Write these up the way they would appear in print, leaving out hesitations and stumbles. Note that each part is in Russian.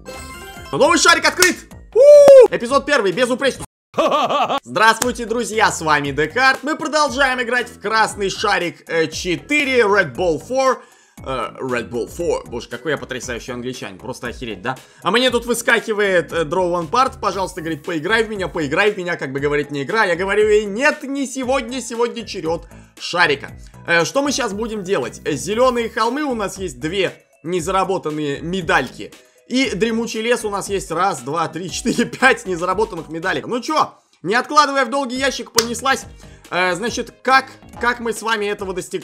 Новый шарик открыт! Эпизод 1, безупречно. Здравствуйте, друзья, с вами Декарт. Мы продолжаем играть в красный шарик 4 Red Ball 4. Red Ball 4. Боже, какой я потрясающий англичанин. Просто охереть, да? А мне тут выскакивает Draw One Part. Пожалуйста, говорит, поиграй в меня, как бы говорит не игра. Я говорю ей, нет, не сегодня, сегодня черед шарика. Что мы сейчас будем делать? Зеленые холмы, у нас есть 2 незаработанные медальки. И дремучий лес у нас есть 1, 2, 3, 4, 5 незаработанных медалек. Ну чё, не откладывая в долгий ящик, понеслась. Значит, как мы с вами этого достиг...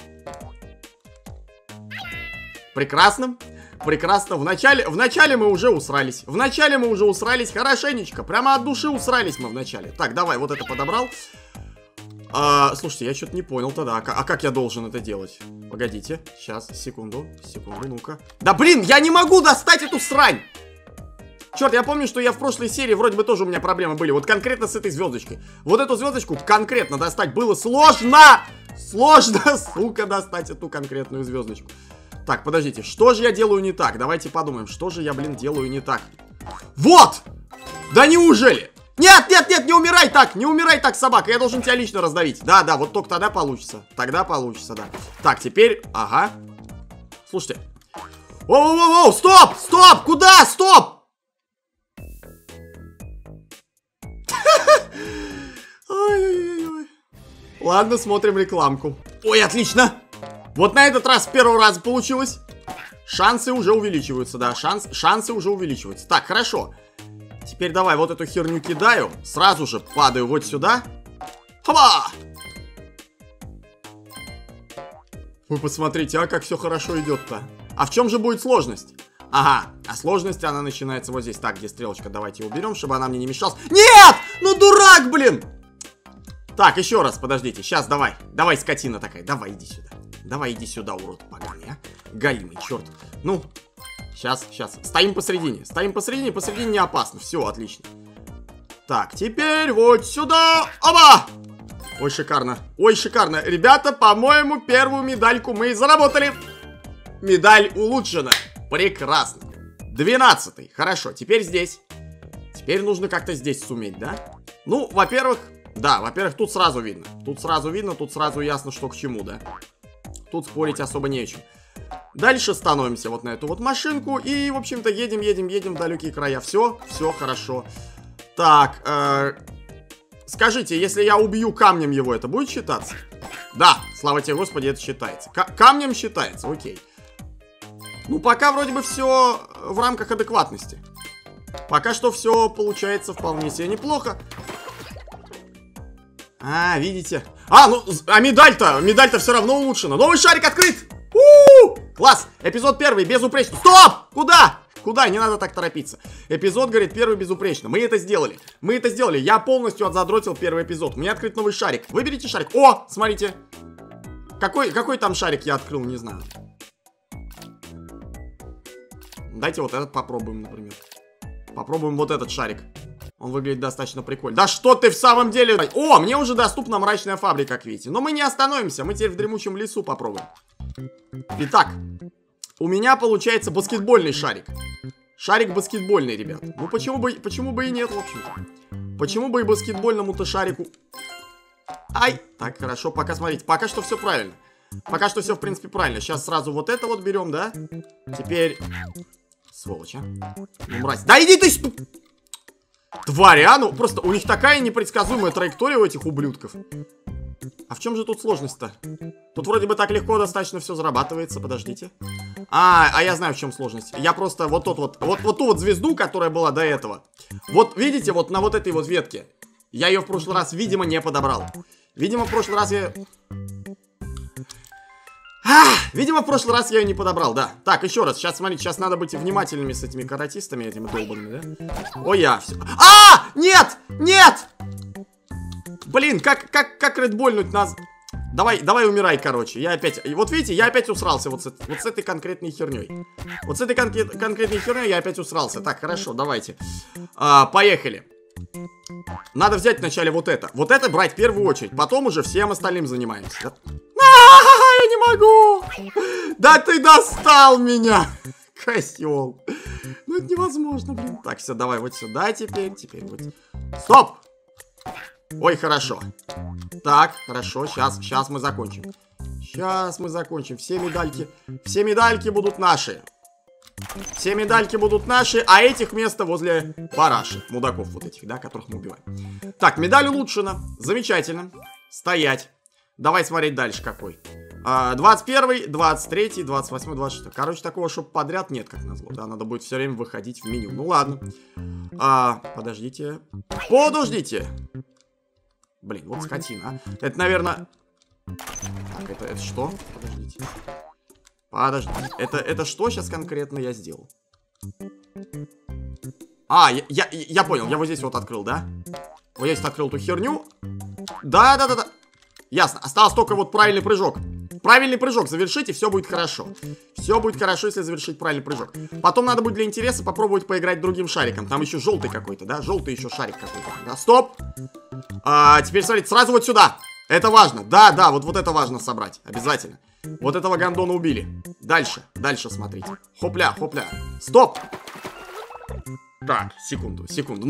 Прекрасно. Прекрасно. Вначале мы уже усрались. Вначале мы уже усрались хорошенечко. Прямо от души усрались мы вначале. Так, давай, вот это подобрал. Слушайте, я что-то не понял тогда. А как я должен это делать? Погодите. Сейчас, секунду, ну-ка. Да блин, я не могу достать эту срань! Черт, я помню, что я в прошлой серии вроде бы тоже у меня проблемы были. Вот конкретно с этой звездочкой. Вот эту звездочку конкретно достать было сложно! Сложно, сука, достать эту конкретную звездочку. Так, подождите, что же я делаю не так? Давайте подумаем, что же я, блин, делаю не так. Вот! Да неужели? Нет, не умирай так, собака, я должен тебя лично раздавить. Да, вот только тогда получится. Тогда получится, да. Так, теперь, ага. Слушайте. Воу, стоп, куда, стоп? Ой. Ладно, смотрим рекламку. Ой, отлично. Вот на этот раз с первого раза получилось. Шансы уже увеличиваются, да, шансы уже увеличиваются. Так, хорошо. Теперь давай вот эту херню кидаю. Сразу же падаю вот сюда. Хоба! Вы посмотрите, а как все хорошо идет-то. А в чем же будет сложность? Ага, а сложность она начинается вот здесь. Так, где стрелочка? Давайте уберем, чтобы она мне не мешалась. Нет! Ну дурак, блин! Так, еще раз, подождите. Сейчас, давай, скотина такая. Давай, иди сюда. Давай, иди сюда, урод поганый, а. Галимый, черт. Ну... Сейчас. Стоим посередине, посередине не опасно. Все, отлично. Так, теперь вот сюда. Оба! Ой, шикарно. Ребята, по-моему, первую медальку мы заработали. Медаль улучшена. Прекрасно. 12-й. Хорошо, теперь здесь. Теперь нужно как-то здесь суметь, да? Ну, во-первых, тут сразу видно. Тут сразу ясно, что к чему, да? Тут спорить особо не о чем. Дальше становимся вот на эту вот машинку. И, в общем-то, едем в далекие края. Все хорошо. Так, скажите, если я убью камнем его, это будет считаться? Да, слава тебе, Господи, это считается. Камнем считается, окей. Ну, пока вроде бы все в рамках адекватности. Пока что все получается вполне себе неплохо. А, видите? А медаль-то все равно улучшена. Новый шарик открыт! Класс! Эпизод 1, безупречно. Стоп! Куда? Не надо так торопиться. Эпизод, говорит, 1 безупречно. Мы это сделали. Я полностью отзадротил первый эпизод. У меня открыт новый шарик. Выберите шарик. О, смотрите. Какой там шарик я открыл, не знаю. Дайте вот этот попробуем, например. Попробуем вот этот шарик. Он выглядит достаточно прикольно. Да что ты в самом деле... О, мне уже доступна мрачная фабрика, как видите. Но мы не остановимся. Мы теперь в дремучем лесу попробуем. Итак, у меня получается баскетбольный шарик. Шарик баскетбольный, ребят. Ну почему бы и нет, в общем-то. Почему бы и баскетбольному-то шарику... Ай! Так, хорошо, пока, смотрите, пока что все правильно. Пока что все, в принципе, правильно. Сейчас сразу вот это вот берем, да? Теперь... Сволочь, а? Ну, мразь. Да иди ты... Твари, а? Ну, просто у них такая непредсказуемая траектория у этих ублюдков. А в чем же тут сложность-то? Тут вроде бы так легко достаточно все зарабатывается, подождите. А я знаю, в чем сложность. Я просто вот ту вот звезду, которая была до этого. Вот, видите, вот на вот этой вот ветке. Я ее в прошлый раз, видимо, не подобрал. Видимо, в прошлый раз я... Видимо, в прошлый раз я ее не подобрал, да. Так, еще раз, сейчас, смотрите, сейчас надо быть внимательными с этими каратистами, этими долбанными, да? Ой, я все... Нет! Блин, как редбольнуть нас... Давай умирай, короче. Я опять... Вот видите, я опять усрался вот с этой конкретной херней. Вот с этой конкретной херней я опять усрался. Так, хорошо, давайте. Поехали. Надо взять вначале вот это. Вот это брать в первую очередь. Потом уже всем остальным занимаемся. Я не могу! Да ты достал меня! Козел. Ну это невозможно, блин. Так, все, давай вот сюда теперь. Теперь вот. Стоп! Ой, хорошо. Так, хорошо, сейчас мы закончим. Сейчас мы закончим. Все медальки будут наши. Все медальки будут наши, а этих место возле параши. Мудаков вот этих, да, которых мы убиваем. Так, медаль улучшена. Замечательно. Стоять. Давай смотреть дальше какой. 21, 23, 28, 26. Короче, такого, чтобы подряд нет, как назло. Да, надо будет все время выходить в меню. Ну ладно. Подождите. Подождите. Блин, вот скотина. Это, наверное... Так, это что? Подождите. Подождите. Это что сейчас конкретно я сделал? Я понял. Я вот здесь вот открыл, да? Вот здесь открыл эту херню. Да. Ясно. Осталось только вот правильный прыжок. Правильный прыжок завершите, все будет хорошо. Все будет хорошо, если завершить правильный прыжок. Потом надо будет для интереса попробовать поиграть другим шариком. Там еще желтый какой-то, да? Желтый еще шарик какой-то. Да, стоп. Теперь смотрите, сразу вот сюда. Это важно. Да, вот это важно собрать. Обязательно. Вот этого гондона убили. Дальше смотрите. Хопля. Стоп. Так, секунду.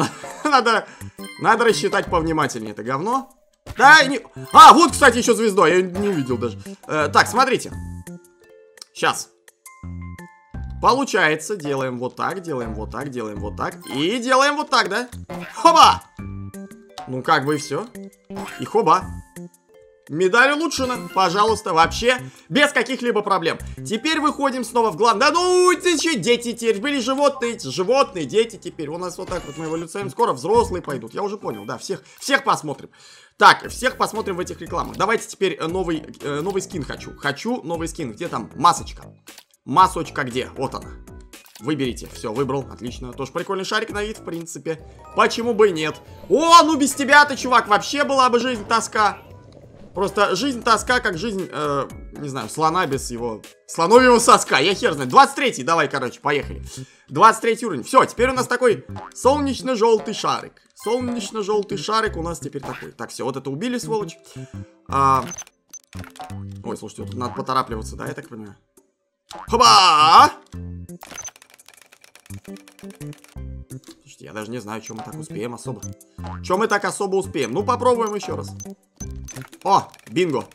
Надо рассчитать повнимательнее это говно. Да, не... вот, кстати, еще звезда. Я не увидел даже. Так, смотрите. Сейчас. Получается, делаем вот так. И делаем вот так, да? Хоба! Ну, как бы и все. И хоба. Медаль улучшена, пожалуйста, вообще без каких-либо проблем. Теперь выходим снова в главное. Да ну, еще дети теперь были животные, дети теперь. У нас вот так вот мы эволюционируем. Скоро взрослые пойдут, я уже понял, да, всех посмотрим. Так, всех посмотрим в этих рекламах. Давайте теперь новый скин хочу. Хочу новый скин, где там масочка? Масочка где? Вот она. Выберите. Все, выбрал. Отлично. Тоже прикольный шарик на вид, в принципе. Почему бы и нет? О, ну без тебя-то, чувак, вообще была бы жизнь тоска. Просто жизнь тоска, как жизнь, не знаю, слона без его... слоновьего соска, я хер знаю. 23-й, давай, короче, поехали. 23 уровень. Все, теперь у нас такой солнечно-желтый шарик. Солнечно-желтый шарик у нас теперь такой. Так, все, вот это убили, сволочь. Ой, слушайте, тут надо поторапливаться, да, я так понимаю. Хоба! Слушайте, я даже не знаю, что мы так успеем особо. Что мы так особо успеем? Ну, попробуем еще раз. О, бинго.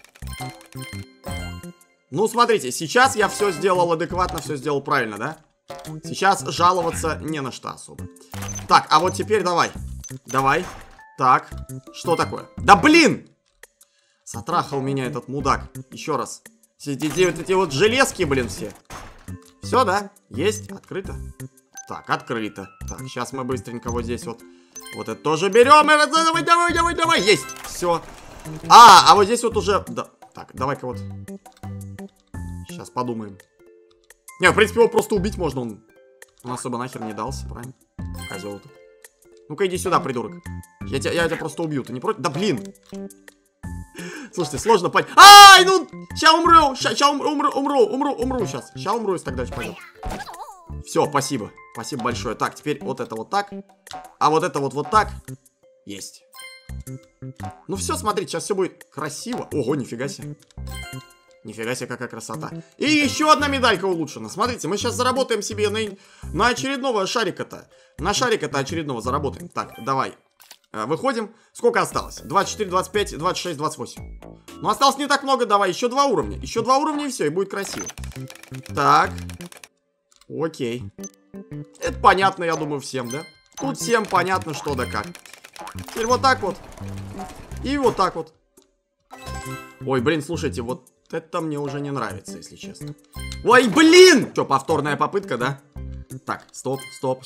Ну, смотрите, сейчас я все сделал адекватно, все сделал правильно, да? Сейчас жаловаться не на что особо. Так, а вот теперь давай. Так, что такое? Да блин! Затрахал меня этот мудак. Еще раз. Эти вот железки, блин, все. Все, да? Есть? Открыто? Так, открыто. Так, сейчас мы быстренько вот здесь вот. Вот это тоже берем. Давай. Есть. Все. А вот здесь вот уже... Да. Так, давай-ка вот. Сейчас подумаем. Не, в принципе, его просто убить можно. Он особо нахер не дался, правильно? Козел тут. Ну-ка, иди сюда, придурок. Я тебя просто убью. Ты не против? Да блин. Слушайте, сложно понять. Ай, ну, ща умру. Умру сейчас. Ща умру, если так дальше пойдет. Все, спасибо. Спасибо большое. Так, теперь вот это вот так. А вот это вот так. Есть. Ну все, смотрите, сейчас все будет красиво. Ого, нифига себе. Нифига себе, какая красота. И еще одна медалька улучшена. Смотрите, мы сейчас заработаем себе на очередного шарика-то. На шарика-то очередного заработаем. Так, давай. Выходим. Сколько осталось? 24, 25, 26, 28. Ну, осталось не так много. Давай, еще 2 уровня. Еще 2 уровня и все, и будет красиво. Так. Окей. Это понятно, я думаю, всем, да? Тут всем понятно, что да как. Теперь вот так вот. И вот так вот. Ой, блин, слушайте, вот это мне уже не нравится, если честно. Ой, блин! Что, повторная попытка, да? Так, стоп.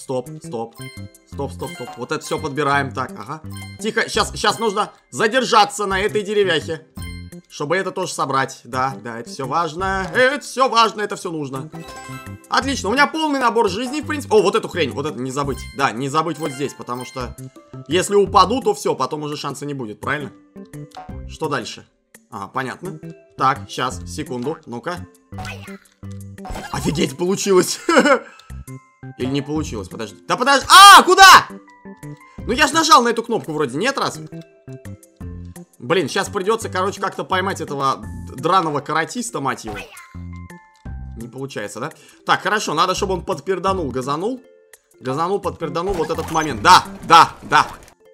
Вот это все подбираем. Так, ага. Тихо, сейчас нужно задержаться на этой деревяхе. Чтобы это тоже собрать. Да, это все важно. Это все нужно. Отлично, у меня полный набор жизней, в принципе. О, вот эту хрень, вот это не забыть. Да, не забыть вот здесь, потому что если упаду, то все, потом уже шанса не будет, правильно? Что дальше? Ага, понятно. Так, сейчас, секунду, ну-ка. Офигеть, получилось. Или не получилось, подожди. Да подожди, куда? Ну я же нажал на эту кнопку вроде, нет разве? Блин, сейчас придется, короче, как-то поймать этого драного каратиста, мать его. Не получается, да? Так, хорошо, надо, чтобы он подперданул, газанул. Газанул, подперданул вот этот момент. Да, да, да.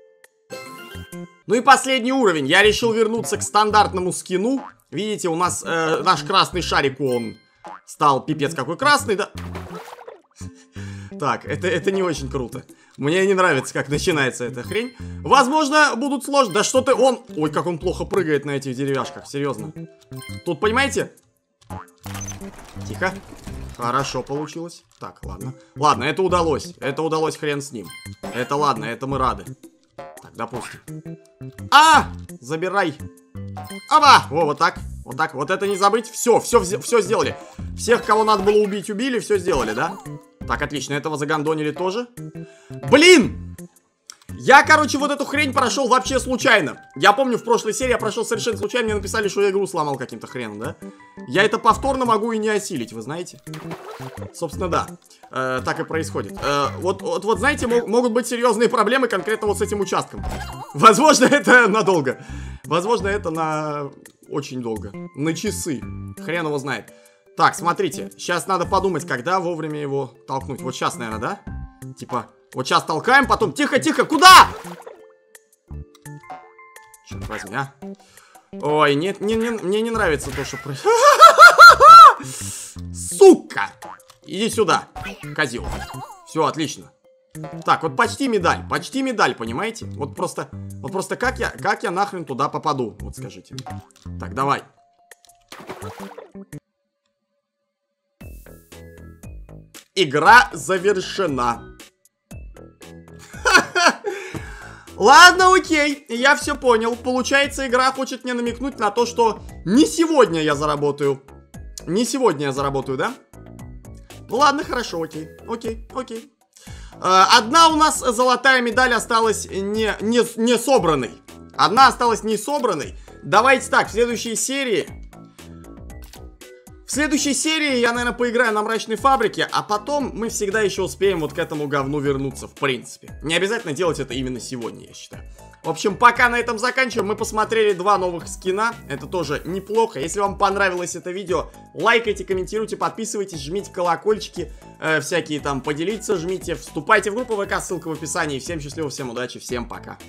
Ну и последний уровень. Я решил вернуться к стандартному скину. Видите, у нас наш красный шарик, он стал пипец какой красный, да? Так, это не очень круто. Мне не нравится, как начинается эта хрень. Возможно, будут сложно. Да что ты, он... Ой, как он плохо прыгает на этих деревяшках, серьезно. Тут, понимаете? Тихо. Хорошо получилось. Так, ладно. Ладно, это удалось. Это удалось, хрен с ним. Это ладно, это мы рады. Так, допустим. Забирай. Оба! Во, вот так. Вот так. Вот это не забыть. Все сделали. Всех, кого надо было убить, убили. Все сделали, да? Так, отлично. Этого загандонили тоже. Блин! Я, короче, вот эту хрень прошел вообще случайно. Я помню, в прошлой серии я прошел совершенно случайно. Мне написали, что я игру сломал каким-то хреном, да? Я это повторно могу и не осилить, вы знаете? Собственно, да. Так и происходит. Вот, знаете, могут быть серьезные проблемы конкретно вот с этим участком. Возможно, это надолго. Возможно, это на... очень долго. На часы. Хрен его знает. Так, смотрите. Сейчас надо подумать, когда вовремя его толкнуть. Вот сейчас, наверное, да? Типа... Вот сейчас толкаем, потом... Тихо, тихо, куда? Черт возьми, а. Ой, нет, мне не нравится то, что происходит. Сука! Иди сюда, козел. Все, отлично. Так, вот почти медаль, понимаете? Вот просто как я нахрен туда попаду? Вот скажите. Так, давай. Игра завершена. Ладно, окей, я все понял. Получается, игра хочет мне намекнуть на то, что не сегодня я заработаю. Не сегодня я заработаю, да? Ну ладно, хорошо, окей. Одна у нас золотая медаль осталась не собранной. Одна осталась не собранной. Давайте так, в следующей серии я, наверное, поиграю на мрачной фабрике, а потом мы всегда еще успеем вот к этому говну вернуться, в принципе. Не обязательно делать это именно сегодня, я считаю. В общем, пока на этом заканчиваем. Мы посмотрели 2 новых скина. Это тоже неплохо. Если вам понравилось это видео, лайкайте, комментируйте, подписывайтесь, жмите колокольчики, всякие там поделиться, жмите, вступайте в группу ВК, ссылка в описании. Всем счастливо, всем удачи, всем пока.